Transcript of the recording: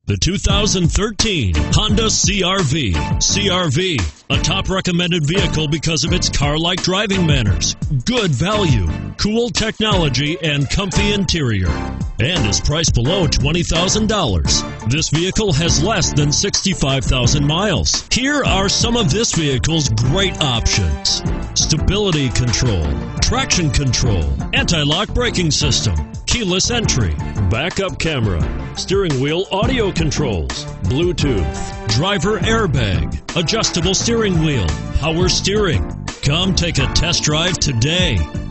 The 2013 Honda CR-V. CR-V, a top recommended vehicle because of its car-like driving manners, good value, cool technology, and comfy interior, and is priced below $20,000. This vehicle has less than 65,000 miles. Here are some of this vehicle's great options: stability control, traction control, anti-lock braking system, keyless entry, backup camera, steering wheel audio controls, Bluetooth, driver airbag, adjustable steering wheel, power steering. Come take a test drive today.